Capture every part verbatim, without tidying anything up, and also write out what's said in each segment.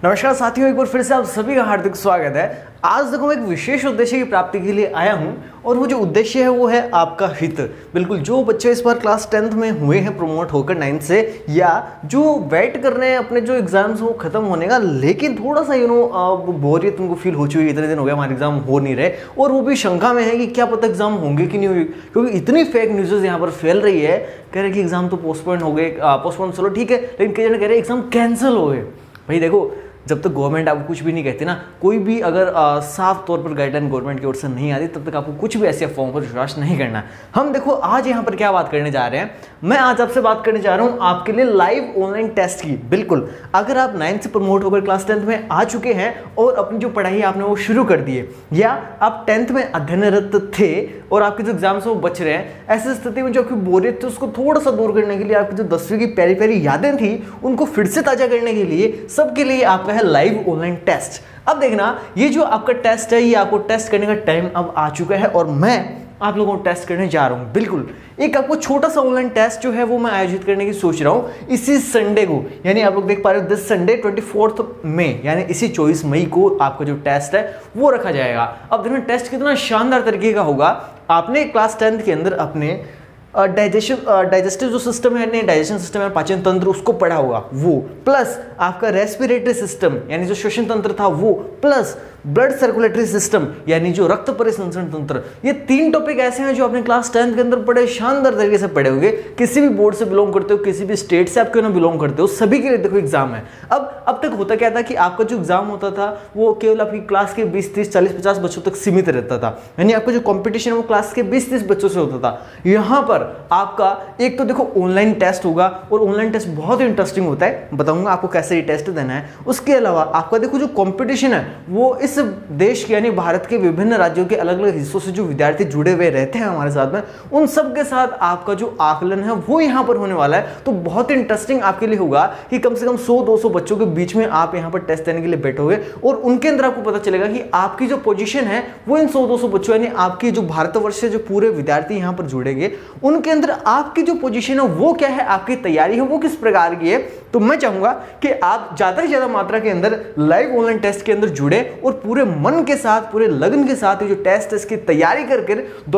नमस्कार साथियों, एक बार फिर से आप सभी का हार्दिक स्वागत है। आज देखो मैं एक विशेष उद्देश्य की प्राप्ति के लिए आया हूं और वो जो उद्देश्य है वो है आपका हित। बिल्कुल, जो बच्चे इस बार क्लास टेंथ में हुए हैं प्रमोट होकर नाइन्थ से, या जो वेट कर रहे हैं अपने जो एग्जाम्स वो खत्म होने का, लेकिन थोड़ा सा यू नो बोरियत उनको फील हो चुकी है, इतने दिन हो गए हमारे एग्जाम हो नहीं रहे, और वो भी शंका में है कि क्या पता एग्जाम होंगे कि नहीं होंगे, क्योंकि इतनी फेक न्यूज़ यहाँ पर फैल रही है। कह रहे कि एग्जाम तो पोस्टपोन हो गए, पोस्टपोन चलो ठीक है, लेकिन कई जन कह रहे एग्जाम कैंसिल हो गए। भाई देखो, जब तक गवर्नमेंट आपको कुछ भी नहीं कहती ना, कोई भी अगर आ, साफ तौर पर गाइडलाइन गवर्नमेंट की ओर से नहीं आती, तब तक आपको कुछ भी ऐसे अफवाहों पर विश्वास नहीं करना है। हम देखो आज यहाँ पर क्या बात करने जा रहे हैं, मैं आज आपसे बात करने जा रहा हूँ आपके लिए लाइव ऑनलाइन टेस्ट की। बिल्कुल, अगर आप नाइन्थ से प्रमोट होकर क्लास टेंथ में आ चुके हैं और अपनी जो पढ़ाई आपने वो शुरू कर दी है, या आप टेंथ में अध्ययनरत थे और आपके जो एग्जाम्स वो बच रहे हैं, ऐसी स्थिति में जो आपकी बोरियत थी उसको थोड़ा सा दूर करने के लिए, आपकी जो दसवीं की प्यारी प्यारी यादें थी उनको फिर से ताजा करने के लिए, सबके लिए आपका है लाइव ऑनलाइन टेस्ट। अब देखना, ये जो आपका टेस्ट है, ये आपको टेस्ट करने का टाइम अब आ चुका है और मैं आप लोगों को टेस्ट करने जा रहा हूं। बिल्कुल, एक आपको छोटा सा ऑनलाइन टेस्ट जो है वो मैं आयोजित करने की सोच रहा हूं इसी संडे को, यानी आप लोग देख पा रहे हो this Sunday twenty fourth May, यानी इसी चौबीस मई को आपका जो टेस्ट है वो रखा जाएगा। अब देखना टेस्ट कितना शानदार तरीके का होगा। आपने क्लास टेंथ के अंदर अपने डाइजेशन डाइजेस्टिव जो सिस्टम है, नहीं डाइजेशन सिस्टम है, पाचन तंत्र, उसको पढ़ा होगा वो, प्लस आपका रेस्पिरेटरी सिस्टम यानी जो श्वसन तंत्र था वो, प्लस ब्लड सर्कुलेटरी सिस्टम यानी जो रक्त परिसंचरण तंत्र। ये तीन टॉपिक ऐसे हैं जो आपने क्लास टेंथ के अंदर पढ़े, शानदार तरीके से पढ़े होंगे। किसी भी बोर्ड से बिलोंग करते हो, किसी भी स्टेट से आप क्यों ना बिलोंग करते हो, सभी के लिए देखो एग्जाम है। अब अब तक होता क्या था कि आपका जो एग्जाम होता था वो केवल आपकी क्लास के बीस तीस चालीस पचास बच्चों तक सीमित रहता था, यानी आपका जो कॉम्पिटिशन है वो क्लास के बीस तीस बच्चों से होता था। यहाँ पर आपका एक तो देखो ऑनलाइन टेस्ट होगा, और ऑनलाइन टेस्ट बहुत ही इंटरेस्टिंग होता है, बताऊंगा आपको कैसे ये टेस्ट देना है। उसके अलावा आपका देखो जो कंपटीशन है वो इस देश के यानी भारत के विभिन्न राज्यों के अलग अलग हिस्सों से जो विद्यार्थी जुड़े हुए रहते हैं हमारे साथ में, उन सब के साथ आपका जो आकलन है वो यहाँ पर होने वाला है। तो बहुत इंटरेस्टिंग आपके लिए होगा कि कम से कम सौ दो सौ बच्चों के बीच में आप यहाँ पर टेस्ट देने के लिए बैठोगे, और उनके अंदर आपको पता चलेगा कि आपकी जो पोजीशन है वो इन सौ दो सौ बच्चों यानी आपकी जो भारतवर्ष से जो पूरे विद्यार्थी यहाँ पर जुड़ेंगे उनके अंदर आपकी जो पोजीशन है वो क्या है, आपकी तैयारी है वो किस प्रकार की है। तो मैं चाहूंगा कि आप ज्यादा से ज्यादा मात्रा के अंदर लाइव ऑनलाइन टेस्ट के अंदर जुड़े और पूरे मन के साथ, पूरे लगन के साथ ये जो टेस्ट है इसकी तैयारी करके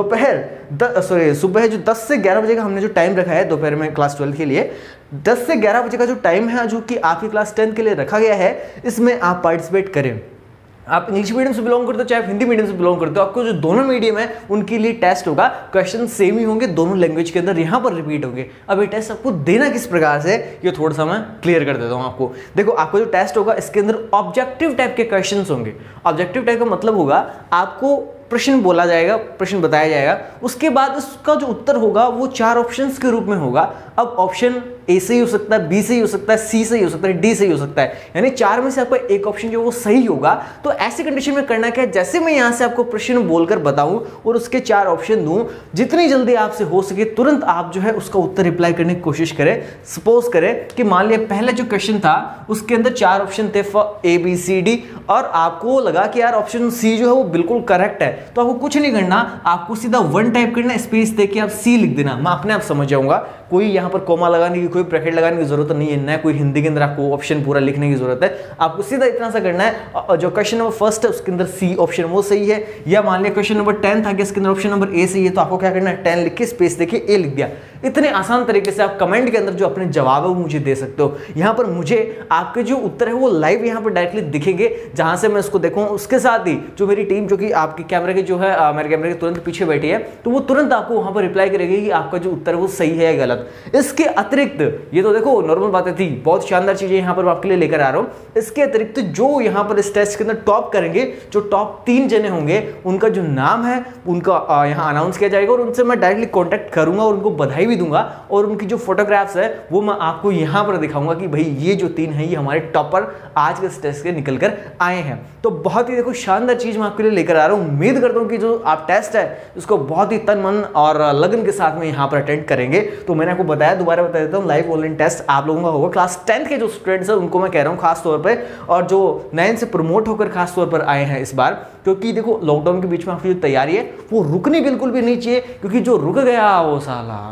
दोपहर सॉरी सुबह जो दस से ग्यारह बजे का हमने जो टाइम रखा है दोपहर में क्लास ट्वेल्थ के लिए, दस से ग्यारह बजे का जो टाइम है जो कि आपकी क्लास टेंथ के लिए रखा गया है, इसमें आप पार्टिसिपेट करें। आप इंग्लिश मीडियम से बिलोंग करते हो चाहे हिंदी मीडियम से बिलोंग करते हो, आपको जो दोनों मीडियम है उनके लिए टेस्ट होगा। क्वेश्चन सेम ही होंगे, दोनों लैंग्वेज के अंदर यहाँ पर रिपीट होंगे। अब ये टेस्ट आपको देना किस प्रकार से, ये थोड़ा सा मैं क्लियर कर देता हूँ आपको। देखो, आपका जो टेस्ट होगा इसके अंदर ऑब्जेक्टिव टाइप के क्वेश्चन होंगे। ऑब्जेक्टिव टाइप का मतलब होगा आपको प्रश्न बोला जाएगा, प्रश्न बताया जाएगा, उसके बाद उसका जो उत्तर होगा वो चार ऑप्शंस के रूप में होगा। अब ऑप्शन ए से ही हो सकता है, बी से ही हो सकता है, सी से ही हो सकता है, डी से ही हो सकता है, यानी चार में से आपका एक ऑप्शन जो वो सही होगा। तो ऐसी कंडीशन में करना क्या है, जैसे मैं यहां से आपको प्रश्न बोलकर बताऊं और उसके चार ऑप्शन दूं, जितनी जल्दी आपसे हो सके तुरंत आप जो है उसका उत्तर रिप्लाई करने की कोशिश करें। सपोज करें कि मान लिया पहले जो क्वेश्चन था उसके अंदर चार ऑप्शन थे ए बी सी डी, और आपको लगा कि यार ऑप्शन सी जो है वो बिल्कुल करेक्ट है, तो आपको कुछ नहीं करना, आपको सीधा वन टाइप करना, स्पेस देके आप सी लिख देना, मैं अपने आप समझ जाऊंगा। कोई यहाँ पर कोमा लगाने की, कोई ब्रैकेट लगाने की जरूरत नहीं है, ना कोई हिंदी के अंदर आपको ऑप्शन पूरा लिखने की जरूरत है। आपको सीधा इतना सा करना है, जो क्वेश्चन नंबर फर्स्ट है उसके अंदर सी ऑप्शन वो सही है, या मान लिया क्वेश्चन नंबर टेन था कि इसके अंदर ऑप्शन नंबर ए सही है, तो आपको क्या करना है, टेन लिख के स्पेस देके ए लिख दिया। इतने आसान तरीके से आप कमेंट के अंदर जो अपने जवाब है वो मुझे दे सकते हो। यहाँ पर मुझे आपके जो उत्तर है वो लाइव यहाँ पर डायरेक्टली दिखेंगे, जहां से मैं उसको देखूँ। उसके साथ ही जो मेरी टीम जो कि आपके कैमरे के जो है आ, मेरे कैमरे के तुरंत पीछे बैठी है, तो वो तुरंत आपको वहां पर रिप्लाई करेगी कि आपका जो उत्तर है वो सही है या गलत। इसके अतिरिक्त ये तो देखो नॉर्मल बातें थी, बहुत शानदार चीजें यहाँ पर आपके लिए लेकर आ रहा हूँ। इसके अतिरिक्त जो यहाँ पर इस टेस्ट के अंदर टॉप करेंगे, जो टॉप तीन जने होंगे, उनका जो नाम है उनका यहाँ अनाउंस किया जाएगा, और उनसे मैं डायरेक्टली कॉन्टैक्ट करूंगा और उनको बधाई भी दूंगा, और उनकी जो फोटोग्राफ्स है वो मैं आपको यहाँ पर दिखाऊंगा कि भाई ये जो तीन है ये हमारे टॉपर आज के टेस्ट के निकल कर आए हैं। तो बहुत ही देखो शानदार चीज मैं आपके लिए लेकर आ रहा हूँ। उम्मीद करता हूँ कि जो आप टेस्ट है उसको बहुत ही तन मन और लगन के साथ में यहाँ पर अटेंड करेंगे। तो मैंने आपको बताया, दोबारा बता देता हूँ, लाइव ऑनलाइन टेस्ट आप लोगों का होगा। क्लास टेंथ के जो स्टूडेंट्स हैं उनको मैं कह रहा हूँ खास तौर पर, और जो नाइन्थ से प्रमोट होकर खास तौर पर आए हैं इस बार, क्योंकि देखो लॉकडाउन के बीच में आपकी जो तैयारी है वो रुकनी बिल्कुल भी नहीं चाहिए, क्योंकि जो रुक गया वो साला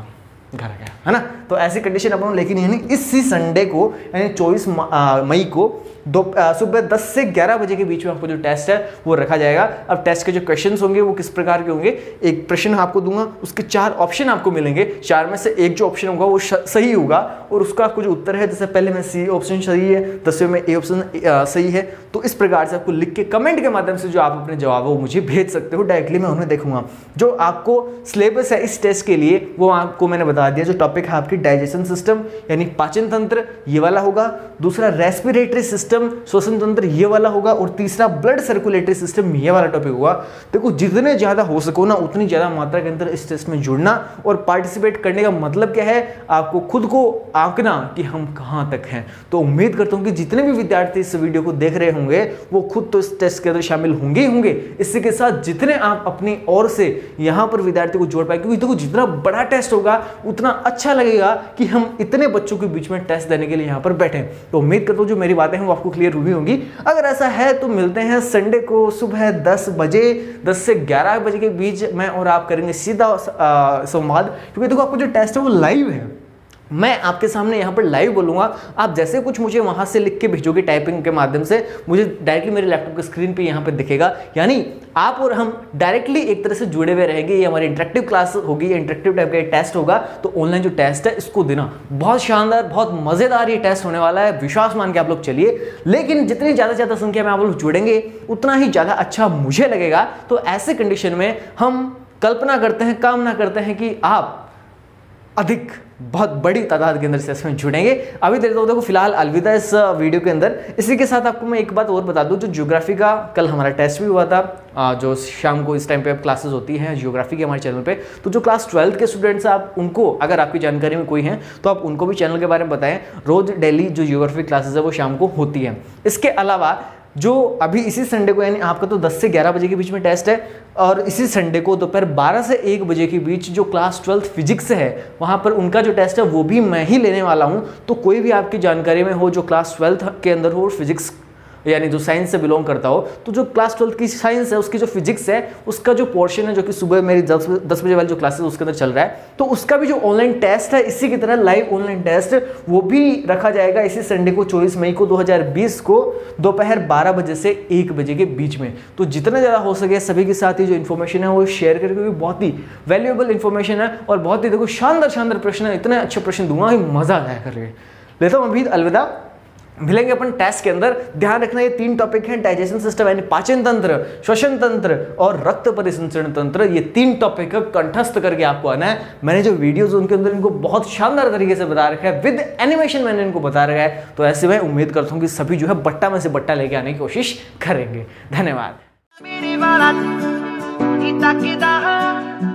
घर गया, है ना। तो ऐसी कंडीशन अपन लेकिन यानी इसी संडे को यानी चौबीस मई को दो सुबह दस से ग्यारह बजे के बीच में आपको जो टेस्ट है वो रखा जाएगा। अब टेस्ट के जो क्वेश्चंस होंगे वो किस प्रकार के होंगे, एक प्रश्न आपको दूंगा, उसके चार ऑप्शन आपको मिलेंगे, चार में से एक जो ऑप्शन होगा वो सही होगा और उसका आपको जो उत्तर है, जैसे पहले में सी ऑप्शन सही है, दसवें में ए ऑप्शन सही है, तो इस प्रकार से आपको लिख के कमेंट के माध्यम से जो आप अपने जवाब वो मुझे भेज सकते हो, डायरेक्टली मैं उन्हें देखूंगा। जो आपको सिलेबस है इस टेस्ट के लिए वो आपको मैंने बता दिया। जो टॉपिक है आपकी डाइजेशन सिस्टम यानी पाचन तंत्र ये वाला होगा, दूसरा रेस्पिरेटरी सिस्टम श्वसन तंत्र ये वाला होगा और तीसरा ब्लड सर्कुलेटरी सिस्टम ये वाला टॉपिक होगा। देखो जितने ज्यादा हो सको ना उतनी ज्यादा मात्रा के अंदर इस टेस्ट में जुड़ना और पार्टिसिपेट करने का मतलब क्या है, आपको खुद को आंकना कि हम कहां तक हैं। तो उम्मीद करता हूं कि जितने भी विद्यार्थी इस वीडियो को देख रहे होंगे वो खुद तो इस टेस्ट के अंदर शामिल होंगे ही होंगे, इसी के साथ जितने आप अपनी ओर से यहां पर विद्यार्थी को जोड़ पाए, क्योंकि देखो जितना बड़ा टेस्ट होगा उतना अच्छा लगेगा कि हम इतने बच्चों के बीच में टेस्ट देने के लिए यहां पर बैठे। तो उम्मीद करता हूं जो मेरी बातें हैं वो आपको क्लियर हुई होंगी। अगर ऐसा है तो मिलते हैं संडे को सुबह दस बजे, दस से ग्यारह बजे के बीच मैं और आप करेंगे सीधा संवाद, क्योंकि देखो आपको जो टेस्ट है वो लाइव है, मैं आपके सामने यहाँ पर लाइव बोलूँगा। आप जैसे कुछ मुझे वहाँ से लिख के भेजोगे टाइपिंग के माध्यम से, मुझे डायरेक्टली मेरे लैपटॉप की स्क्रीन पे यहाँ पे दिखेगा, यानी आप और हम डायरेक्टली एक तरह से जुड़े हुए रहेंगे। ये हमारी इंटरेक्टिव क्लास होगी, इंटरेक्टिव टाइप का टेस्ट होगा। तो ऑनलाइन जो टेस्ट है इसको देना, बहुत शानदार बहुत मज़ेदार ये टेस्ट होने वाला है, विश्वास मान के आप लोग चलिए। लेकिन जितनी ज़्यादा ज़्यादा संख्या में आप लोग जुड़ेंगे उतना ही ज़्यादा अच्छा मुझे लगेगा। तो ऐसे कंडीशन में हम कल्पना करते हैं, कामना करते हैं कि आप अधिक बहुत बड़ी तादाद के अंदर से इसमें जुड़ेंगे। अभी देता हूँ देखो फिलहाल अलविदा इस वीडियो के अंदर। इसी के साथ आपको मैं एक बात और बता दूं, जो ज्योग्राफी का कल हमारा टेस्ट भी हुआ था, जो शाम को इस टाइम पे क्लासेस होती हैं ज्योग्राफी के हमारे चैनल पे, तो जो क्लास ट्वेल्थ के स्टूडेंट्स हैं आप उनको, अगर आपकी जानकारी में कोई हैं तो आप उनको भी चैनल के बारे में बताएं। रोज डेली जो ज्योग्राफी क्लासेस है वो शाम को होती है। इसके अलावा जो अभी इसी संडे को यानी आपका तो दस से ग्यारह बजे के बीच में टेस्ट है, और इसी संडे को दोपहर बारह से एक बजे के बीच जो क्लास ट्वेल्थ फिजिक्स है वहाँ पर उनका जो टेस्ट है वो भी मैं ही लेने वाला हूँ। तो कोई भी आपकी जानकारी में हो जो क्लास ट्वेल्थ के अंदर हो, फिजिक्स यानी जो साइंस से बिलोंग करता हो, तो जो क्लास ट्वेल्थ की साइंस है उसकी जो फिजिक्स है उसका जो पोर्शन है जो कि सुबह मेरी दस दस बजे वाली जो क्लासेस उसके अंदर चल रहा है, तो उसका भी जो ऑनलाइन टेस्ट है इसी की तरह लाइव ऑनलाइन टेस्ट वो भी रखा जाएगा इसी संडे को चौबीस मई को दो हज़ार बीस को दोपहर बारह बजे से एक बजे के बीच में। तो जितना ज़्यादा हो सके सभी के साथ ही जो इन्फॉर्मेशन है वो शेयर करके, क्योंकि बहुत ही वैल्यूएबल इन्फॉर्मेशन है और बहुत ही देखो शानदार शानदार प्रश्न है, इतने अच्छे प्रश्न दूंगा कि मजा आ जाए करके। लेता हूँ अभी अलविदा, मिलेंगे अपन टेस्ट के अंदर। ध्यान रखना ये तीन टॉपिक हैं, डाइजेशन सिस्टम यानी पाचन तंत्र, श्वसन तंत्र और रक्त परिसंचरण तंत्र। ये तीन टॉपिक कंठस्थ करके आपको आना है। मैंने जो वीडियोस उनके अंदर इनको बहुत शानदार तरीके से बता रखा है, विद एनिमेशन मैंने इनको बता रखा है। तो ऐसे में उम्मीद करता हूँ कि सभी जो है बट्टा में से बट्टा लेके आने की कोशिश करेंगे। धन्यवाद।